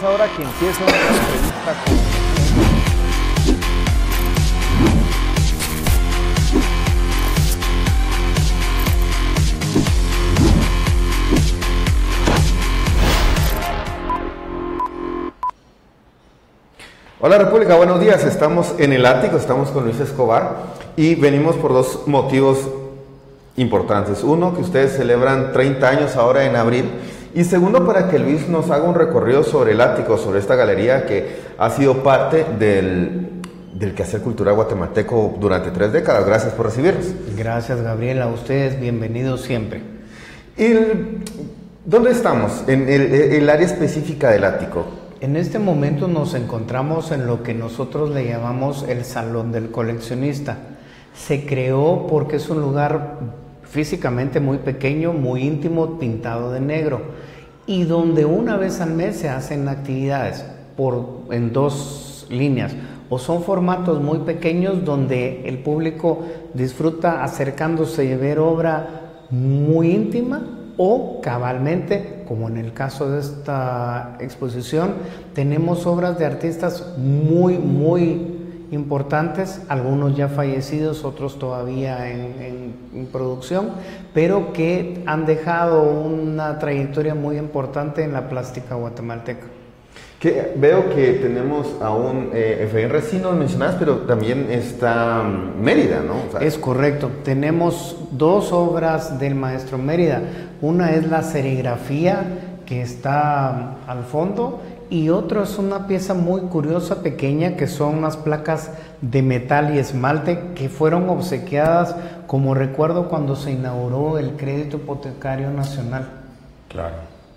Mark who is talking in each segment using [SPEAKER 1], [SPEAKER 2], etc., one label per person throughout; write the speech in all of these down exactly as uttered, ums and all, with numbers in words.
[SPEAKER 1] Ahora que empieza una entrevista con...
[SPEAKER 2] Hola República, buenos días. Estamos en el ático, estamos con Luis Escobar y venimos por dos motivos importantes. Uno, que ustedes celebran treinta años ahora en abril, y segundo, para que Luis nos haga un recorrido sobre el ático, sobre esta galería que ha sido parte del, del quehacer cultural guatemalteco durante tres décadas. Gracias por recibirnos.
[SPEAKER 3] Gracias, Gabriel, a ustedes, bienvenidos siempre.
[SPEAKER 2] El, ¿Dónde estamos? En el, el área específica del ático.
[SPEAKER 3] En este momento nos encontramos en lo que nosotros le llamamos el Salón del Coleccionista. Se creó porque es un lugar físicamente muy pequeño, muy íntimo, pintado de negro, y donde una vez al mes se hacen actividades por, en dos líneas. O son formatos muy pequeños donde el público disfruta acercándose y ver obra muy íntima, o cabalmente, como en el caso de esta exposición, tenemos obras de artistas muy, muy importantes, algunos ya fallecidos, otros todavía en, en, en producción, pero que han dejado una trayectoria muy importante en la plástica guatemalteca.
[SPEAKER 2] Que veo que tenemos aún eh, Efraín Recinos mencionadas, pero también está Mérida, ¿no? O sea,
[SPEAKER 3] es correcto, tenemos dos obras del maestro Mérida. Una es la serigrafía que está al fondo, y otro es una pieza muy curiosa, pequeña, que son unas placas de metal y esmalte que fueron obsequiadas como recuerdo cuando se inauguró el Crédito Hipotecario Nacional.
[SPEAKER 2] Claro.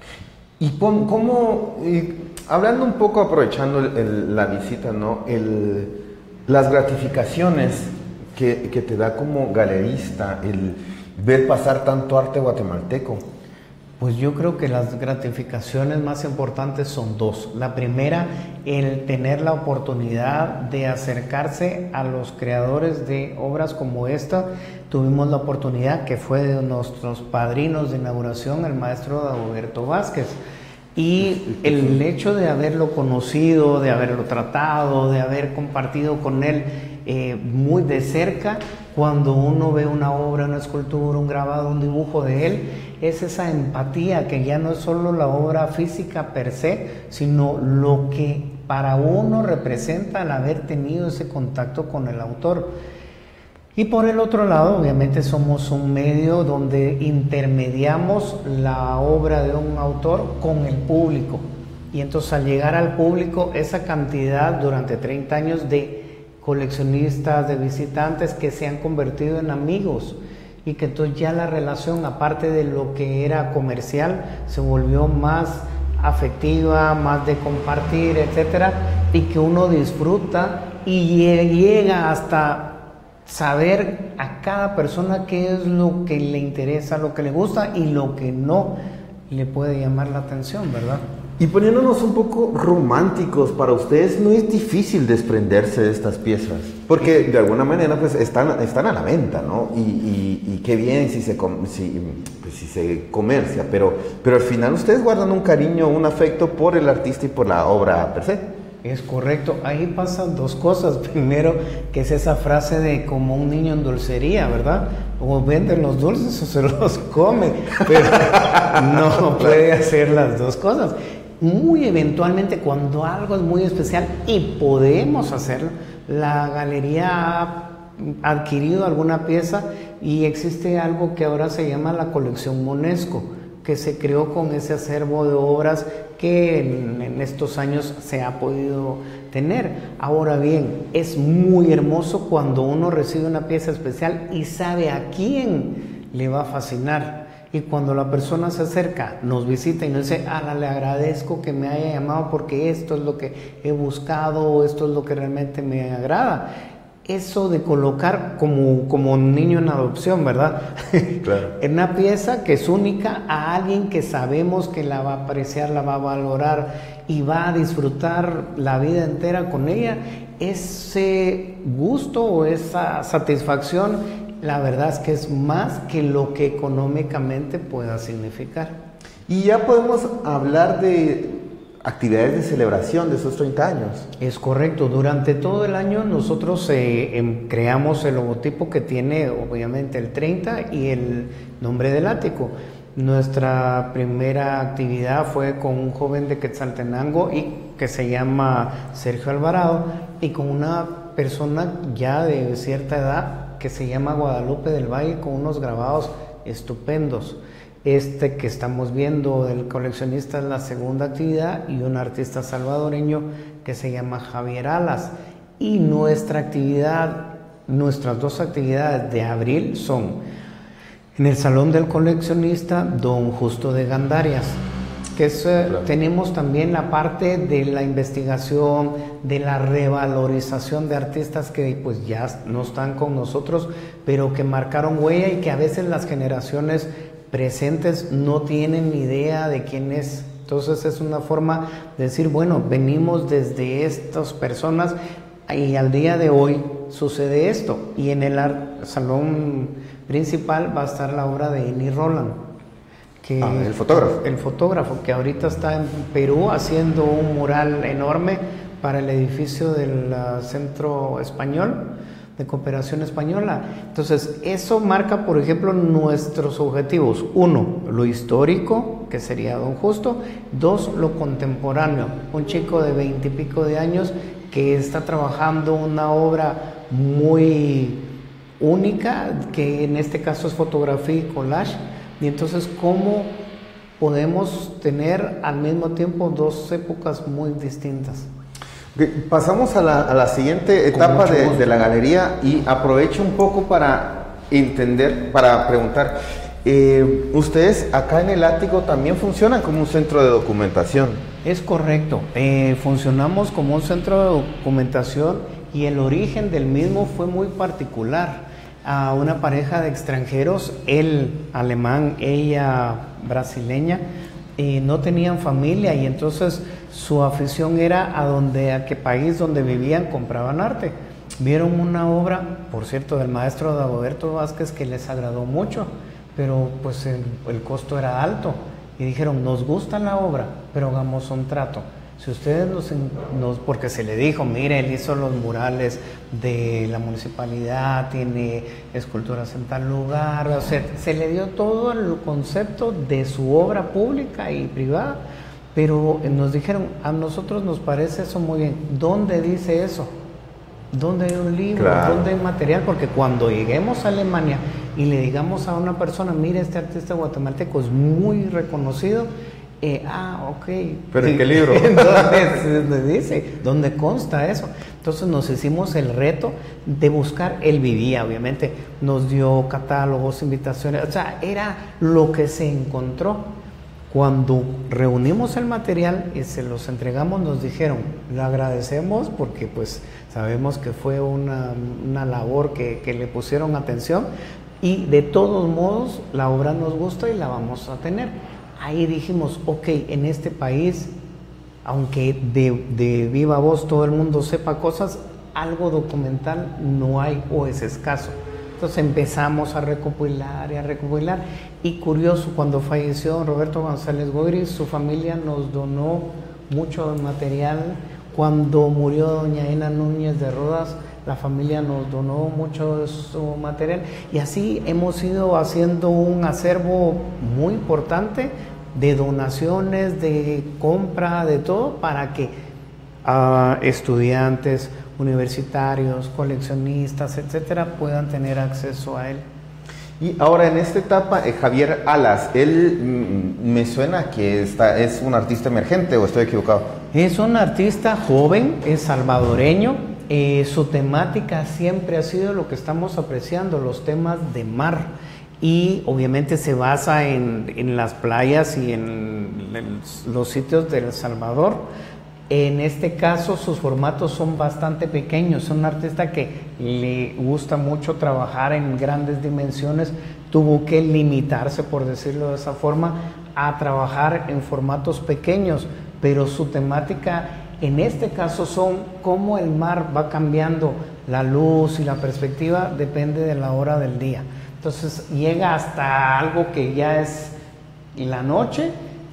[SPEAKER 2] Y cómo, y hablando un poco, aprovechando el, el, la visita, ¿no? El, las gratificaciones que, que te da como galerista el ver pasar tanto arte guatemalteco.
[SPEAKER 3] Pues yo creo que las gratificaciones más importantes son dos. La primera, el tener la oportunidad de acercarse a los creadores de obras como esta. Tuvimos la oportunidad, que fue de nuestros padrinos de inauguración, el maestro Dagoberto Vázquez. Y el hecho de haberlo conocido, de haberlo tratado, de haber compartido con él eh, muy de cerca, cuando uno ve una obra, una escultura, un grabado, un dibujo de él, es esa empatía que ya no es solo la obra física per se, sino lo que para uno representa el haber tenido ese contacto con el autor. Y por el otro lado, obviamente somos un medio donde intermediamos la obra de un autor con el público. Y entonces al llegar al público, esa cantidad durante treinta años de coleccionistas, de visitantes que se han convertido en amigos, y que entonces ya la relación, aparte de lo que era comercial, se volvió más afectiva, más de compartir, etcétera, y que uno disfruta y llega hasta saber a cada persona qué es lo que le interesa, lo que le gusta y lo que no le puede llamar la atención, ¿verdad?
[SPEAKER 2] Y poniéndonos un poco románticos, para ustedes no es difícil desprenderse de estas piezas, porque de alguna manera pues están, están a la venta, ¿no? Y, y, y qué bien si se, si, pues, si se comercia, pero, pero al final ustedes guardan un cariño, un afecto por el artista y por la obra per se.
[SPEAKER 3] Es correcto, ahí pasan dos cosas. Primero, que es esa frase de como un niño en dulcería, ¿verdad? O venden los dulces o se los come, pero no puede hacer las dos cosas. Muy eventualmente, cuando algo es muy especial y podemos hacerlo, la galería ha adquirido alguna pieza y existe algo que ahora se llama la colección Monesco, que se creó con ese acervo de obras que en, en estos años se ha podido tener. Ahora bien, es muy hermoso cuando uno recibe una pieza especial y sabe a quién le va a fascinar. Y cuando la persona se acerca, nos visita y nos dice, ah, le agradezco que me haya llamado porque esto es lo que he buscado, o esto es lo que realmente me agrada. Eso de colocar como, como un niño en adopción, ¿verdad? Claro. En una pieza que es única a alguien que sabemos que la va a apreciar, la va a valorar y va a disfrutar la vida entera con ella, ese gusto o esa satisfacción, la verdad es que es más que lo que económicamente pueda significar.
[SPEAKER 2] Y ya podemos hablar de actividades de celebración de esos treinta años.
[SPEAKER 3] Es correcto, durante todo el año nosotros eh, em, creamos el logotipo que tiene obviamente el treinta y el nombre del ático. Nuestra primera actividad fue con un joven de Quetzaltenango y que se llama Sergio Alvarado y con una persona ya de cierta edad que se llama Guadalupe del Valle con unos grabados estupendos. Este que estamos viendo del coleccionista es la segunda actividad y un artista salvadoreño que se llama Javier Alas. Y nuestra actividad, nuestras dos actividades de abril son en el Salón del Coleccionista Don Justo de Gandarias, que es, claro. Tenemos también la parte de la investigación, de la revalorización de artistas que pues ya no están con nosotros, pero que marcaron huella y que a veces las generaciones presentes no tienen ni idea de quién es. Entonces es una forma de decir, bueno, venimos desde estas personas y al día de hoy sucede esto. Y en el salón principal va a estar la obra de Eni Roland, que
[SPEAKER 2] ah, el fotógrafo.
[SPEAKER 3] El fotógrafo que ahorita está en Perú haciendo un mural enorme para el edificio del uh, Centro Español de Cooperación Española. Entonces, eso marca, por ejemplo, nuestros objetivos. Uno, lo histórico, que sería Don Justo. Dos, lo contemporáneo. Un chico de veintipico de años que está trabajando una obra muy única, que en este caso es fotografía y collage. Y entonces, ¿cómo podemos tener al mismo tiempo dos épocas muy distintas?
[SPEAKER 2] Pasamos a la, a la siguiente etapa de, de la galería y aprovecho un poco para entender, para preguntar, eh, ustedes acá en el ático también funcionan como un centro de documentación.
[SPEAKER 3] Es correcto, eh, funcionamos como un centro de documentación y el origen del mismo fue muy particular. A una pareja de extranjeros, él alemán, ella brasileña, y no tenían familia y entonces su afición era a donde, a qué país donde vivían compraban arte. Vieron una obra, por cierto, del maestro Dagoberto Vázquez que les agradó mucho, pero pues el, el costo era alto y dijeron, nos gusta la obra, pero hagamos un trato. Si ustedes nos, nos, porque se le dijo, mire, él hizo los murales de la municipalidad, tiene esculturas en tal lugar, o sea, se le dio todo el concepto de su obra pública y privada, pero nos dijeron, a nosotros nos parece eso muy bien. ¿Dónde dice eso? ¿Dónde hay un libro? Claro. ¿Dónde hay material? Porque cuando lleguemos a Alemania y le digamos a una persona, mire, este artista guatemalteco es muy reconocido, Eh, ah, ok.
[SPEAKER 2] ¿Pero en qué libro?
[SPEAKER 3] ¿Dónde dice? ¿Dónde consta eso? Entonces nos hicimos el reto de buscar, él vivía, obviamente, nos dio catálogos, invitaciones, o sea, era lo que se encontró. Cuando reunimos el material y se los entregamos, nos dijeron, le agradecemos porque pues sabemos que fue una, una labor que, que le pusieron atención y de todos modos la obra nos gusta y la vamos a tener. Ahí dijimos, ok, en este país, aunque de, de viva voz todo el mundo sepa cosas, algo documental no hay o es escaso. Entonces empezamos a recopilar y a recopilar. Y curioso, cuando falleció don Roberto González Goyri, su familia nos donó mucho material. Cuando murió doña Ena Núñez de Rodas, la familia nos donó mucho de su material y así hemos ido haciendo un acervo muy importante de donaciones, de compra, de todo, para que uh, estudiantes, universitarios, coleccionistas, etcétera, puedan tener acceso a él.
[SPEAKER 2] Y ahora en esta etapa, eh, Javier Alas, él mm, me suena que está, es un artista emergente, ¿o estoy equivocado?
[SPEAKER 3] Es un artista joven, es salvadoreño. Eh, su temática siempre ha sido lo que estamos apreciando, los temas de mar, y obviamente se basa en, en las playas y en, en los sitios de El Salvador. En este caso sus formatos son bastante pequeños, es un artista que le gusta mucho trabajar en grandes dimensiones, tuvo que limitarse, por decirlo de esa forma, a trabajar en formatos pequeños, pero su temática en este caso son cómo el mar va cambiando, la luz y la perspectiva depende de la hora del día. Entonces llega hasta algo que ya es la noche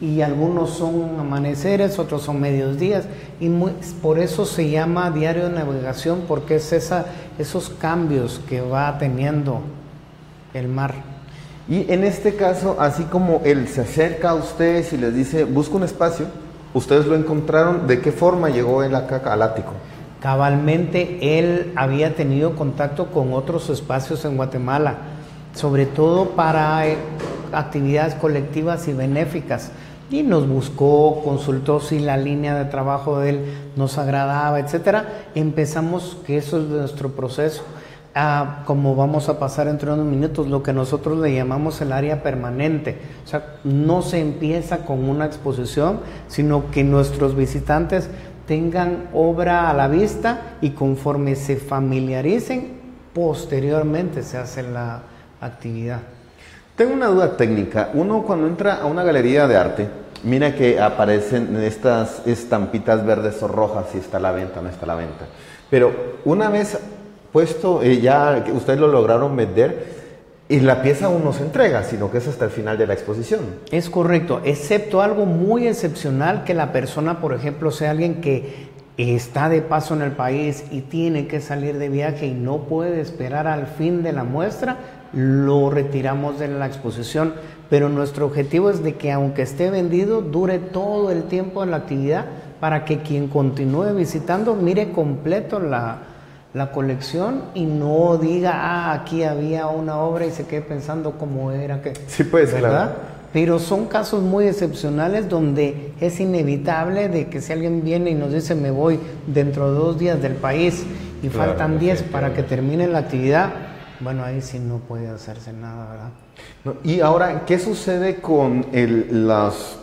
[SPEAKER 3] y algunos son amaneceres, otros son medios días, y muy, por eso se llama diario de navegación, porque es esa, esos cambios que va teniendo el mar.
[SPEAKER 2] Y en este caso, así como él se acerca a ustedes y les dice, busca un espacio, ustedes lo encontraron, ¿de qué forma llegó él acá al ático?
[SPEAKER 3] Cabalmente, él había tenido contacto con otros espacios en Guatemala, sobre todo para eh, actividades colectivas y benéficas, y nos buscó, consultó si la línea de trabajo de él nos agradaba, etcétera. Empezamos, que eso es nuestro proceso. Ah, como vamos a pasar entre unos minutos, lo que nosotros le llamamos el área permanente. O sea, no se empieza con una exposición, sino que nuestros visitantes tengan obra a la vista y conforme se familiaricen, posteriormente se hace la actividad.
[SPEAKER 2] Tengo una duda técnica. Uno cuando entra a una galería de arte, mira que aparecen estas estampitas verdes o rojas, si está a la venta o no está a la venta. Pero una vez puesto, eh, ya que ustedes lo lograron vender, y la pieza aún no se entrega, sino que es hasta el final de la exposición.
[SPEAKER 3] Es correcto, excepto algo muy excepcional, que la persona, por ejemplo, sea alguien que está de paso en el país y tiene que salir de viaje y no puede esperar al fin de la muestra, lo retiramos de la exposición, pero nuestro objetivo es de que aunque esté vendido, dure todo el tiempo de la actividad para que quien continúe visitando mire completo la, la colección y no diga, ah, aquí había una obra y se quede pensando cómo era que...
[SPEAKER 2] Sí, pues,
[SPEAKER 3] ¿verdad?
[SPEAKER 2] claro.
[SPEAKER 3] Pero son casos muy excepcionales donde es inevitable de que si alguien viene y nos dice me voy dentro de dos días del país y
[SPEAKER 2] Claro,
[SPEAKER 3] faltan diez
[SPEAKER 2] sí,
[SPEAKER 3] para
[SPEAKER 2] claro.
[SPEAKER 3] que termine la actividad, bueno, ahí sí no puede hacerse nada, ¿verdad?
[SPEAKER 2] No, y ahora, ¿qué sucede con el, las,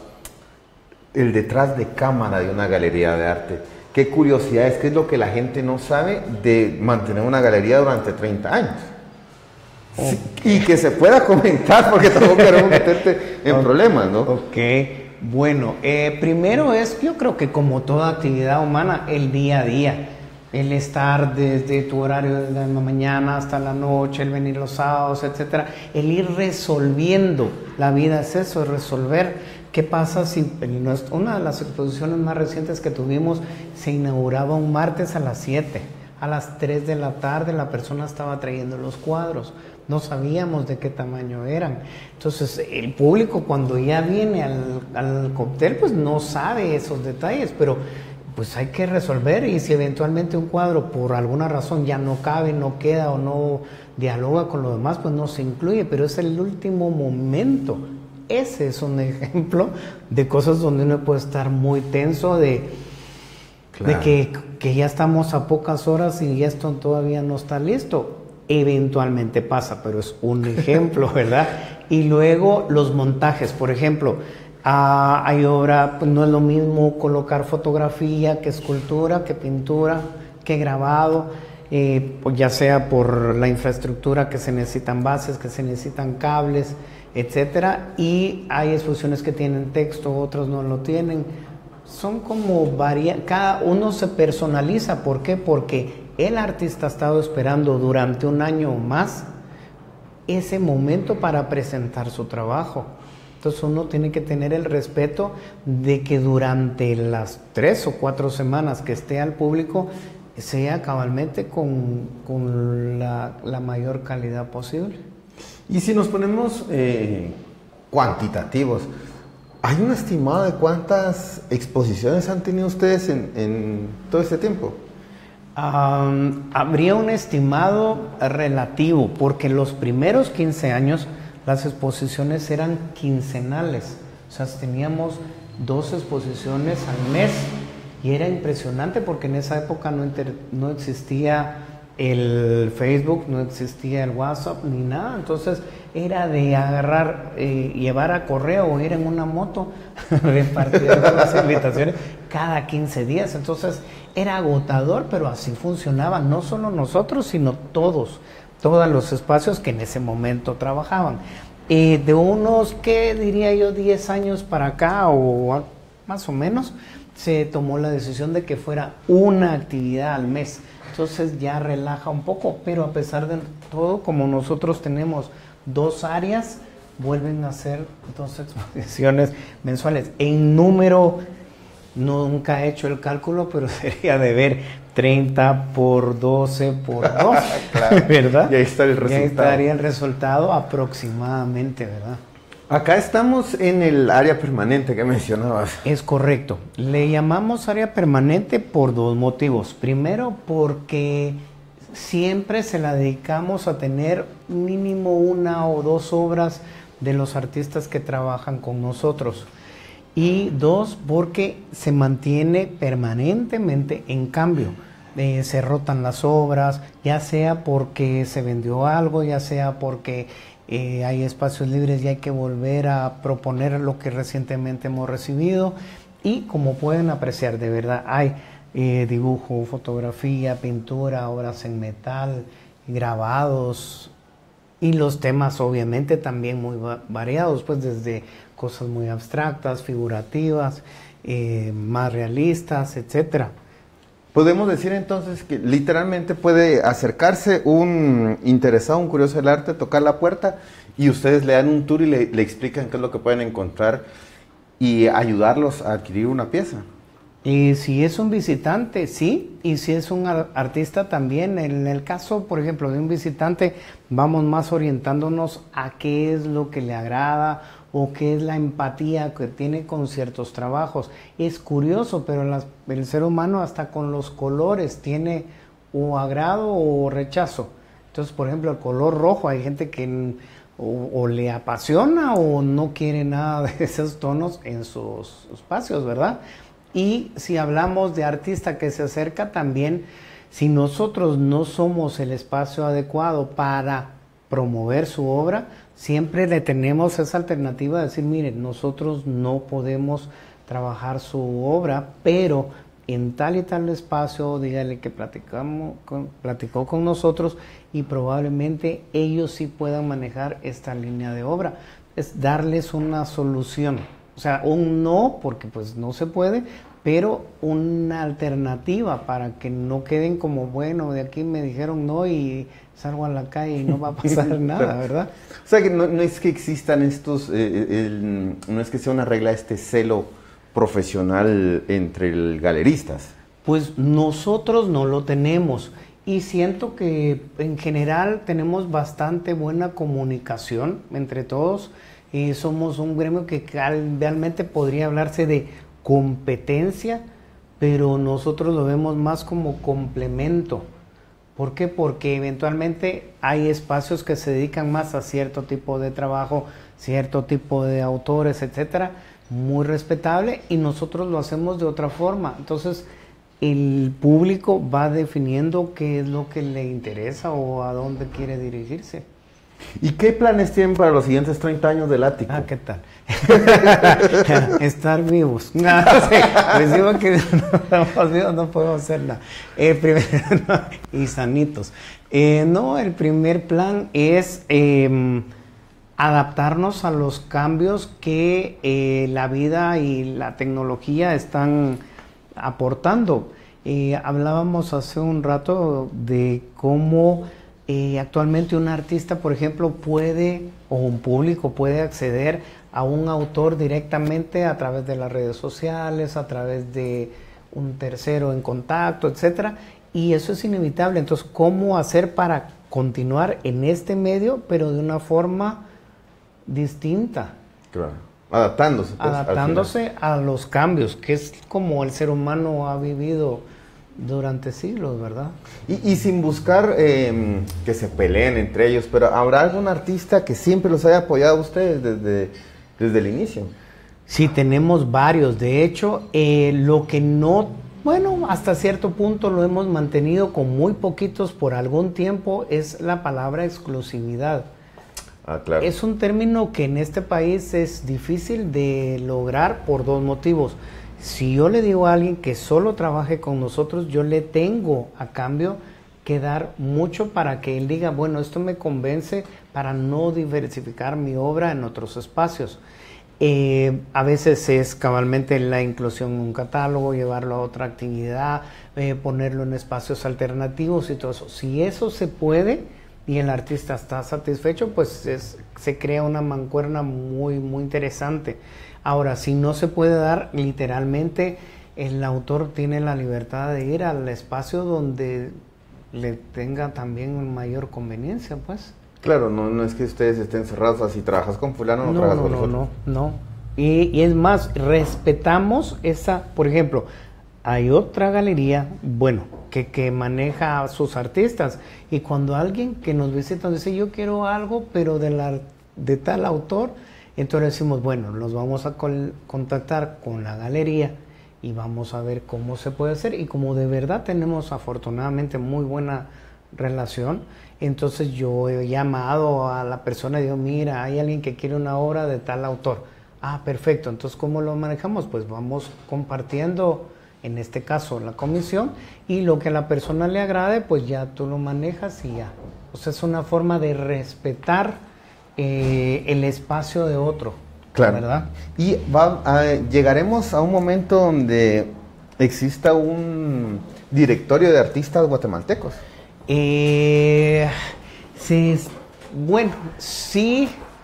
[SPEAKER 2] el detrás de cámara de una galería de arte? ¿Qué curiosidades, qué es lo que la gente no sabe de mantener una galería durante treinta años? Sí, y que se pueda comentar, porque tampoco queremos meterte en
[SPEAKER 3] Ok.
[SPEAKER 2] problemas, ¿no?
[SPEAKER 3] Ok, bueno, eh, primero es, yo creo que como toda actividad humana, el día a día, el estar desde tu horario de la mañana hasta la noche, el venir los sábados, etcétera, el ir resolviendo, la vida es eso, es resolver. ¿Qué pasa si en nuestro- una de las exposiciones más recientes que tuvimos se inauguraba un martes a las siete? A las tres de la tarde la persona estaba trayendo los cuadros, no sabíamos de qué tamaño eran. Entonces el público cuando ya viene al, al cóctel pues no sabe esos detalles, pero pues hay que resolver, y si eventualmente un cuadro por alguna razón ya no cabe, no queda o no dialoga con lo demás, pues no se incluye, pero es el último momento. Ese es un ejemplo de cosas donde uno puede estar muy tenso de...
[SPEAKER 2] Claro.
[SPEAKER 3] De que, que ya estamos a pocas horas y esto todavía no está listo. Eventualmente pasa, pero es un ejemplo, ¿verdad? Y luego los montajes, por ejemplo, ah, hay obra, pues no es lo mismo colocar fotografía que escultura, que pintura, que grabado, eh, pues ya sea por la infraestructura que se necesitan bases, que se necesitan cables, etcétera. Y hay exposiciones que tienen texto, otros no lo tienen. Son como varias, cada uno se personaliza. ¿Por qué? Porque el artista ha estado esperando durante un año o más ese momento para presentar su trabajo. Entonces uno tiene que tener el respeto de que durante las tres o cuatro semanas que esté al público sea cabalmente con, con la, la mayor calidad posible.
[SPEAKER 2] Y si nos ponemos eh, cuantitativos, ¿hay un estimado de cuántas exposiciones han tenido ustedes en, en todo este tiempo?
[SPEAKER 3] Um, habría un estimado relativo, porque los primeros quince años las exposiciones eran quincenales, o sea, teníamos dos exposiciones al mes y era impresionante porque en esa época no, inter, no existía el Facebook, no existía el WhatsApp ni nada, entonces era de agarrar, eh, llevar a correo o ir en una moto, repartir las invitaciones cada quince días, entonces era agotador, pero así funcionaba, no solo nosotros, sino todos, todos los espacios que en ese momento trabajaban. Eh, de unos, ¿qué diría yo? diez años para acá o a, más o menos, se tomó la decisión de que fuera una actividad al mes. Entonces ya relaja un poco, pero a pesar de todo, como nosotros tenemos dos áreas, vuelven a hacer dos exposiciones mensuales. En número, nunca he hecho el cálculo, pero sería de ver treinta por doce por dos,
[SPEAKER 2] claro.
[SPEAKER 3] ¿verdad?
[SPEAKER 2] Y ahí está el resultado.
[SPEAKER 3] Y ahí estaría el resultado aproximadamente, ¿verdad?
[SPEAKER 2] Acá estamos en el área permanente que mencionabas.
[SPEAKER 3] Es correcto. Le llamamos área permanente por dos motivos. Primero, porque siempre se la dedicamos a tener mínimo una o dos obras de los artistas que trabajan con nosotros. Y dos, porque se mantiene permanentemente en cambio. Eh, se rotan las obras, ya sea porque se vendió algo, ya sea porque eh, hay espacios libres y hay que volver a proponer lo que recientemente hemos recibido. Y como pueden apreciar, de verdad, hay eh, dibujo, fotografía, pintura, obras en metal, grabados, y los temas obviamente también muy va variados, pues desde cosas muy abstractas, figurativas, eh, más realistas, etcétera.
[SPEAKER 2] Podemos decir entonces que literalmente puede acercarse un interesado, un curioso del arte, tocar la puerta y ustedes le dan un tour y le, le explican qué es lo que pueden encontrar y ayudarlos a adquirir una pieza.
[SPEAKER 3] Y si es un visitante, sí, y si es un artista también. En el caso, por ejemplo, de un visitante, vamos más orientándonos a qué es lo que le agrada o qué es la empatía que tiene con ciertos trabajos. Es curioso, pero las, el ser humano hasta con los colores tiene o agrado o rechazo. Entonces, por ejemplo, el color rojo, hay gente que o, o le apasiona o no quiere nada de esos tonos en sus espacios, ¿verdad? Y si hablamos de artista que se acerca también, si nosotros no somos el espacio adecuado para promover su obra, siempre le tenemos esa alternativa de decir, miren, nosotros no podemos trabajar su obra, pero en tal y tal espacio, dígale que platicamos con, platicó con nosotros y probablemente ellos sí puedan manejar esta línea de obra. Es darles una solución. O sea, un no, porque pues no se puede, pero una alternativa para que no queden como, bueno, de aquí me dijeron no y salgo a la calle y no va a pasar nada, ¿verdad?
[SPEAKER 2] O sea, que no, no es que existan estos, eh, el, no es que sea una regla este celo profesional entre el galeristas.
[SPEAKER 3] Pues nosotros no lo tenemos y siento que en general tenemos bastante buena comunicación entre todos. Y somos un gremio que realmente podría hablarse de competencia, pero nosotros lo vemos más como complemento. ¿Por qué? Porque eventualmente hay espacios que se dedican más a cierto tipo de trabajo, cierto tipo de autores, etcétera, muy respetable, y nosotros lo hacemos de otra forma. Entonces, el público va definiendo qué es lo que le interesa o a dónde quiere dirigirse.
[SPEAKER 2] ¿Y qué planes tienen para los siguientes treinta años del ático?
[SPEAKER 3] Ah, ¿qué tal? Estar vivos. No, sí, les digo que no estamos vivos, no podemos hacer nada. Eh, primero, no, y sanitos. Eh, no, el primer plan es eh, adaptarnos a los cambios que eh, la vida y la tecnología están aportando. Eh, hablábamos hace un rato de cómo Eh, actualmente un artista, por ejemplo, puede, o un público puede acceder a un autor directamente a través de las redes sociales, a través de un tercero en contacto, etcétera, y eso es inevitable. Entonces, ¿cómo hacer para continuar en este medio, pero de una forma distinta?
[SPEAKER 2] Claro. Adaptándose. Pues,
[SPEAKER 3] Adaptándose a los cambios, que es como el ser humano ha vivido durante siglos, ¿verdad?
[SPEAKER 2] Y, y sin buscar eh, que se peleen entre ellos, pero ¿habrá algún artista que siempre los haya apoyado a ustedes desde, desde el inicio?
[SPEAKER 3] Sí, tenemos varios. De hecho, eh, lo que no, bueno, hasta cierto punto lo hemos mantenido con muy poquitos por algún tiempo, es la palabra exclusividad.
[SPEAKER 2] Ah, claro.
[SPEAKER 3] Es un término que en este país es difícil de lograr por dos motivos. Si yo le digo a alguien que solo trabaje con nosotros, yo le tengo a cambio que dar mucho para que él diga, bueno, esto me convence para no diversificar mi obra en otros espacios. Eh, a veces es cabalmente la inclusión en un catálogo, llevarlo a otra actividad, eh, ponerlo en espacios alternativos y todo eso. Si eso se puede y el artista está satisfecho, pues es, se crea una mancuerna muy, muy interesante. Ahora, si no se puede dar, literalmente el autor tiene la libertad de ir al espacio donde le tenga también mayor conveniencia, pues.
[SPEAKER 2] Claro, no, no es que ustedes estén cerrados, así trabajas con fulano, no,
[SPEAKER 3] No,
[SPEAKER 2] trabajas
[SPEAKER 3] no,
[SPEAKER 2] con
[SPEAKER 3] no,
[SPEAKER 2] nosotros.
[SPEAKER 3] no, no. Y, y es más, respetamos esa, por ejemplo, hay otra galería, bueno, que, que maneja a sus artistas, y cuando alguien que nos visita dice, yo quiero algo, pero de, la, de tal autor, entonces decimos, bueno, nos vamos a col- contactar con la galería y vamos a ver cómo se puede hacer, y como de verdad tenemos afortunadamente muy buena relación, entonces yo he llamado a la persona y digo, mira, hay alguien que quiere una obra de tal autor. Ah, perfecto, entonces ¿cómo lo manejamos? Pues vamos compartiendo, en este caso, la comisión, y lo que a la persona le agrade, pues ya tú lo manejas y ya. O sea, es una forma de respetar eh, el espacio de otro,
[SPEAKER 2] Claro.
[SPEAKER 3] ¿verdad?
[SPEAKER 2] Y va a- llegaremos a un momento donde exista un directorio de artistas guatemaltecos.
[SPEAKER 3] Eh, sí, es- bueno, sí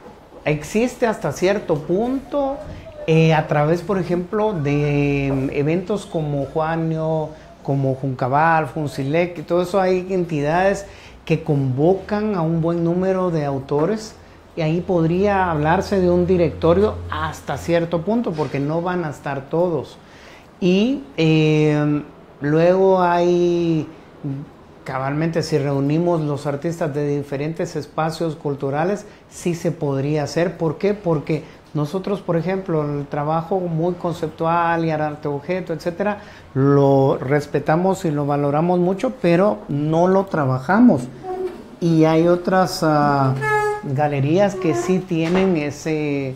[SPEAKER 3] existe hasta cierto punto, eh, a través, por ejemplo, de em, eventos como Juanio, como Juncabal, Funcilec, y todo eso. Hay entidades que convocan a un buen número de autores, y ahí podría hablarse de un directorio hasta cierto punto, porque no van a estar todos. Y eh, luego hay, cabalmente, si reunimos los artistas de diferentes espacios culturales, sí se podría hacer. ¿Por qué? Porque nosotros, por ejemplo, el trabajo muy conceptual y arte objeto, etcétera, lo respetamos y lo valoramos mucho, pero no lo trabajamos. Y hay otras uh, galerías que sí tienen ese,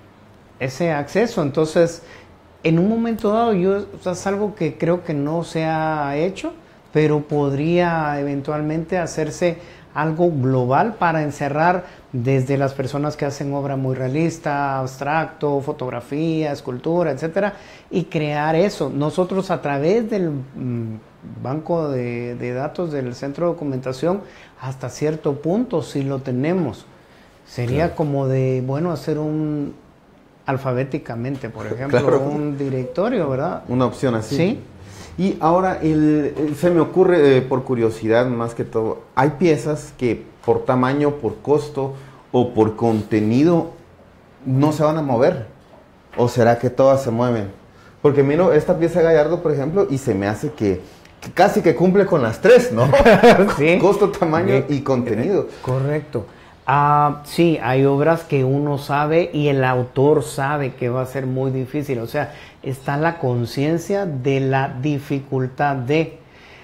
[SPEAKER 3] ese acceso. Entonces, en un momento dado, yo, o sea, es algo que creo que no se ha hecho, pero podría eventualmente hacerse algo global para encerrar desde las personas que hacen obra muy realista, abstracto, fotografía, escultura, etcétera, y crear eso. Nosotros, a través del mmm, banco de, de datos del centro de documentación, hasta cierto punto sí lo tenemos. Sería
[SPEAKER 2] Claro.
[SPEAKER 3] como de, bueno, hacer un alfabéticamente, por ejemplo,
[SPEAKER 2] Claro.
[SPEAKER 3] un directorio, ¿verdad?
[SPEAKER 2] Una opción así.
[SPEAKER 3] Sí.
[SPEAKER 2] Y ahora, el, el- se me ocurre, eh, por curiosidad más que todo, hay piezas que por tamaño, por costo o por contenido no se van a mover. ¿O será que todas se mueven? Porque miro esta pieza de Gallardo, por ejemplo, y se me hace que, que casi que cumple con las tres, ¿no?
[SPEAKER 3] Sí.
[SPEAKER 2] Costo, tamaño
[SPEAKER 3] Sí.
[SPEAKER 2] y contenido.
[SPEAKER 3] Correcto. Ah, sí, hay obras que uno sabe y el autor sabe que va a ser muy difícil. O sea, está la conciencia de la dificultad de...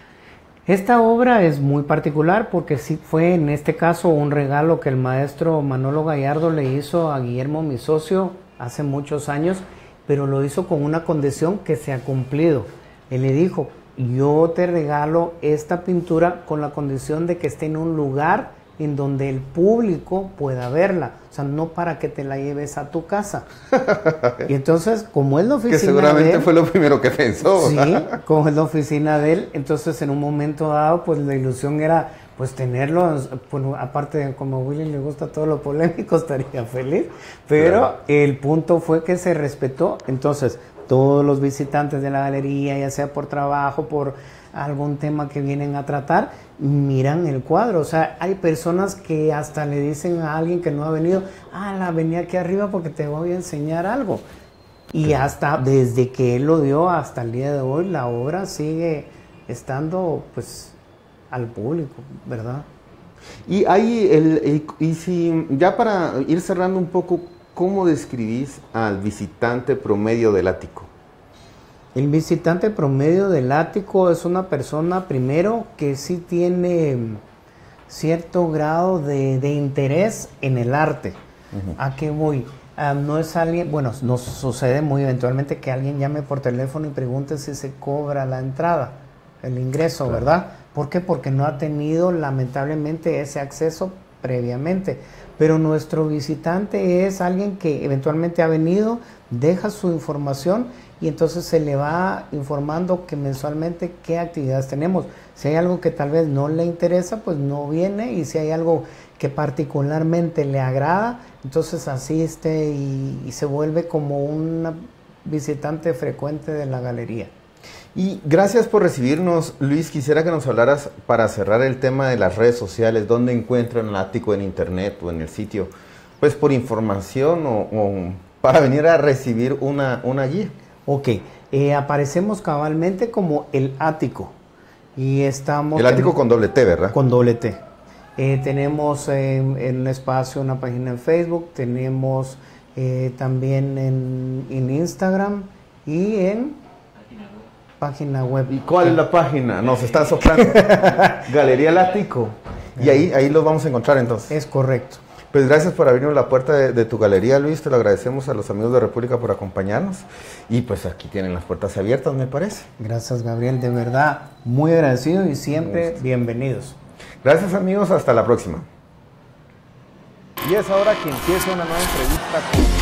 [SPEAKER 3] Esta obra es muy particular porque sí fue, en este caso, un regalo que el maestro Manolo Gallardo le hizo a Guillermo, mi socio, hace muchos años, pero lo hizo con una condición que se ha cumplido. Él le dijo, yo te regalo esta pintura con la condición de que esté en un lugar en donde el público pueda verla, o sea, no para que te la lleves a tu casa. Y entonces, como es la oficina
[SPEAKER 2] Que seguramente
[SPEAKER 3] de él,
[SPEAKER 2] fue lo primero que pensó.
[SPEAKER 3] sí, como es la oficina de él, entonces en un momento dado, pues la ilusión era, pues tenerlo, bueno, aparte de como a Willy le gusta todo lo polémico, estaría feliz, pero
[SPEAKER 2] Claro.
[SPEAKER 3] el punto fue que se respetó. Entonces todos los visitantes de la galería, ya sea por trabajo, por algún tema que vienen a tratar, miran el cuadro. O sea, hay personas que hasta le dicen a alguien que no ha venido, ah, la venía aquí arriba porque te voy a enseñar algo. Y hasta desde que él lo dio hasta el día de hoy, la obra sigue estando, pues, al público, ¿verdad?
[SPEAKER 2] Y ahí, el, el- y si, ya para ir cerrando un poco, ¿cómo describís al visitante promedio del ático?
[SPEAKER 3] El visitante promedio del ático es una persona, primero, que sí tiene cierto grado de, de interés en el arte. Uh-huh. ¿A qué voy? Uh, no es alguien, bueno, nos sucede muy eventualmente que alguien llame por teléfono y pregunte si se cobra la entrada, el ingreso, claro, ¿verdad? ¿Por qué? Porque no ha tenido lamentablemente ese acceso previamente. Pero nuestro visitante es alguien que eventualmente ha venido, deja su información y entonces se le va informando que mensualmente qué actividades tenemos. Si hay algo que tal vez no le interesa, pues no viene, y si hay algo que particularmente le agrada, entonces asiste y, y se vuelve como un visitante frecuente de la galería.
[SPEAKER 2] Y gracias por recibirnos, Luis. Quisiera que nos hablaras, para cerrar el tema de las redes sociales, dónde encuentran el ático en internet o en el sitio, pues por información o, o para venir a recibir una, una guía.
[SPEAKER 3] Ok, eh, aparecemos cabalmente como el ático y estamos...
[SPEAKER 2] El ático con doble T, ¿verdad?
[SPEAKER 3] Con doble T. Eh, tenemos eh, en un espacio una página en Facebook, tenemos eh, también en, en Instagram y en... página web.
[SPEAKER 2] ¿Y cuál es la página? Nos están soplando. Galería El Ático. Y ahí, ahí los vamos a encontrar entonces.
[SPEAKER 3] Es correcto.
[SPEAKER 2] Pues gracias por abrirnos la puerta de, de tu galería, Luis. Te lo agradecemos a los amigos de República por acompañarnos. Y pues aquí tienen las puertas abiertas, me parece.
[SPEAKER 3] Gracias, Gabriel. De verdad, muy agradecido y siempre bienvenidos.
[SPEAKER 2] Gracias, amigos. Hasta la próxima.
[SPEAKER 1] Y es ahora que empieza una nueva entrevista con